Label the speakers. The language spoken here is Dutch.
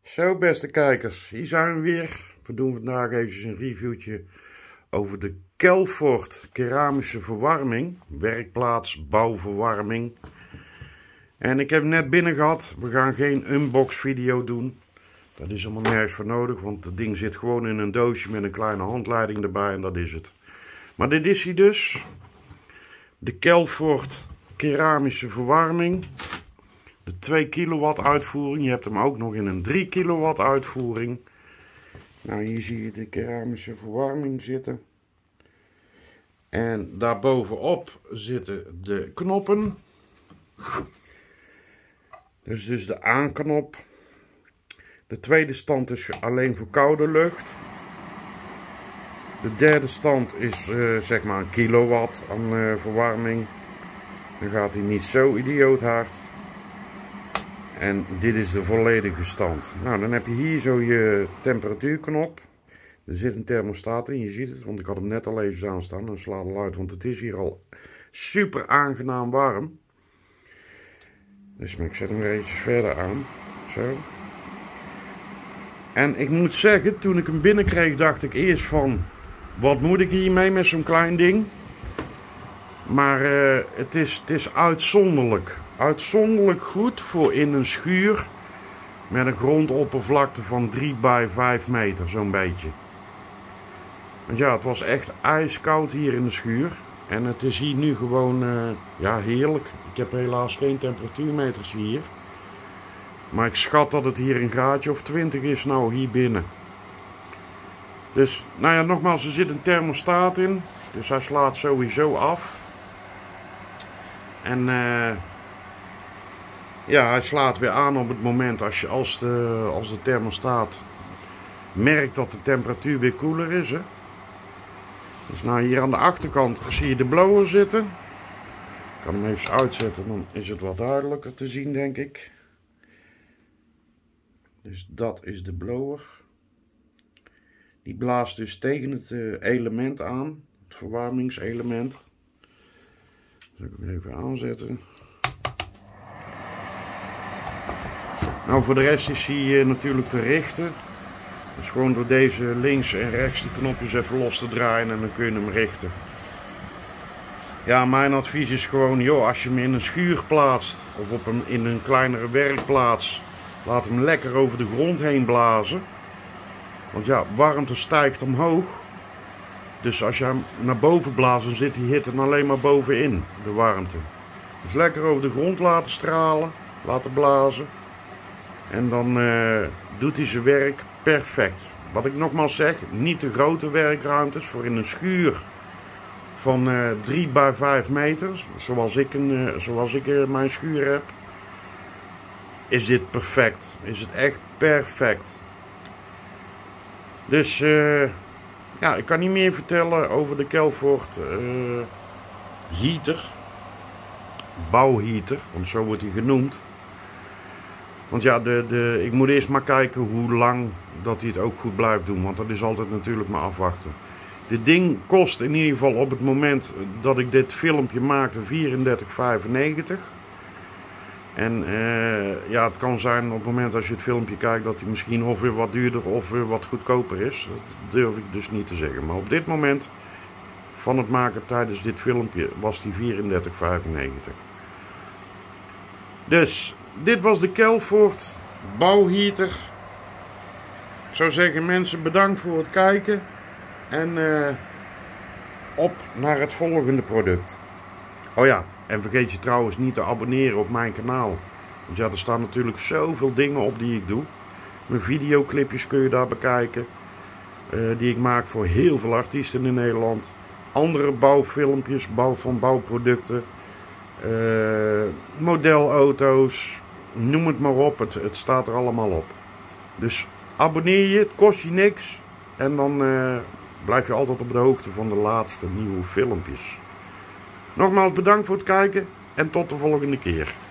Speaker 1: Zo, beste kijkers, hier zijn we weer. We doen vandaag even een reviewtje over de Kelfort keramische verwarming. Werkplaats, bouwverwarming. En ik heb hem net binnen gehad. We gaan geen unbox video doen. Dat is allemaal nergens voor nodig, want het ding zit gewoon in een doosje met een kleine handleiding erbij en dat is het. Maar dit is hij dus. De Kelfort keramische verwarming. De 2 kilowatt uitvoering. Je hebt hem ook nog in een 3 kilowatt uitvoering. Nou, hier zie je de keramische verwarming zitten. En daarbovenop zitten de knoppen. Dus de aanknop. De tweede stand is alleen voor koude lucht. De derde stand is zeg maar een kilowatt aan verwarming. Dan gaat hij niet zo idioot hard. En dit is de volledige stand. Nou, dan heb je hier zo je temperatuurknop. Er zit een thermostaat in, je ziet het, want ik had hem net al even aanstaan. Dan slaat het uit, want het is hier al super aangenaam warm. Dus ik zet hem er eventjes verder aan. Zo. En ik moet zeggen, toen ik hem binnenkreeg, dacht ik eerst van... Wat moet ik hiermee met zo'n klein ding? Maar het is uitzonderlijk. Uitzonderlijk goed voor in een schuur met een grondoppervlakte van 3 bij 5 meter, zo'n beetje. Want ja, het was echt ijskoud hier in de schuur. En het is hier nu gewoon, ja, heerlijk. Ik heb helaas geen temperatuurmeters hier. Maar ik schat dat het hier een graadje of 20 is nou hier binnen. Dus, nou ja, nogmaals, er zit een thermostaat in. Dus hij slaat sowieso af. En ja, hij slaat weer aan op het moment als de thermostaat merkt dat de temperatuur weer koeler is. Hè. Dus nou, hier aan de achterkant zie je de blower zitten. Ik kan hem even uitzetten, dan is het wat duidelijker te zien, denk ik. Dus dat is de blower. Die blaast dus tegen het element aan, het verwarmingselement. Zal ik hem even aanzetten. Nou, voor de rest is hij natuurlijk te richten. Dus gewoon door deze links en rechts die knopjes even los te draaien en dan kun je hem richten. Ja, mijn advies is gewoon, joh, als je hem in een schuur plaatst of in een kleinere werkplaats, laat hem lekker over de grond heen blazen. Want ja, warmte stijgt omhoog. Dus als je hem naar boven blaast, dan zit die hitte alleen maar bovenin, de warmte. Dus lekker over de grond laten stralen, laten blazen. En dan doet hij zijn werk perfect. Wat ik nogmaals zeg, niet te grote werkruimtes. Voor in een schuur van 3 bij 5 meter, zoals ik mijn schuur heb, is dit perfect. Is het echt perfect. Dus ja, ik kan niet meer vertellen over de Kelfort heater. Bouwheater, want zo wordt hij genoemd. Want ja, ik moet eerst maar kijken hoe lang dat hij het ook goed blijft doen. Want dat is altijd natuurlijk maar afwachten. Dit ding kost in ieder geval op het moment dat ik dit filmpje maakte 34,95. En ja, het kan zijn op het moment als je het filmpje kijkt dat hij misschien of weer wat duurder of weer wat goedkoper is. Dat durf ik dus niet te zeggen. Maar op dit moment van het maken tijdens dit filmpje was die 34,95. Dus dit was de Kelfort bouwheater. Ik zou zeggen, mensen, bedankt voor het kijken. En op naar het volgende product. Oh ja, en vergeet je trouwens niet te abonneren op mijn kanaal. Want ja, er staan natuurlijk zoveel dingen op die ik doe. Mijn videoclipjes kun je daar bekijken. Die ik maak voor heel veel artiesten in Nederland. Andere bouwfilmpjes, bouw van bouwproducten. Modelauto's. Noem het maar op, het staat er allemaal op. Dus abonneer je, het kost je niks. En dan blijf je altijd op de hoogte van de laatste nieuwe filmpjes. Nogmaals bedankt voor het kijken en tot de volgende keer.